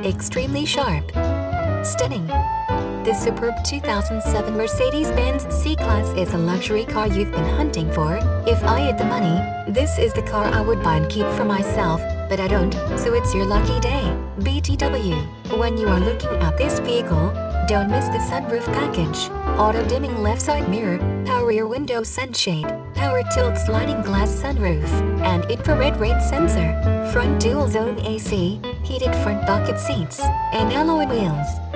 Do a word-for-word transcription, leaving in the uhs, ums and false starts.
extremely sharp. Stunning. This superb two thousand seven Mercedes-Benz C-Class is a luxury car you've been hunting for. If I had the money, this is the car I would buy and keep for myself, but I don't, so it's your lucky day. B T W. When you are looking at this vehicle, don't miss the sunroof package. Auto-dimming left side mirror, power rear window sunshade, power tilt sliding glass sunroof, and infrared rain sensor. Front dual zone A C, heated front bucket seats, and alloy wheels.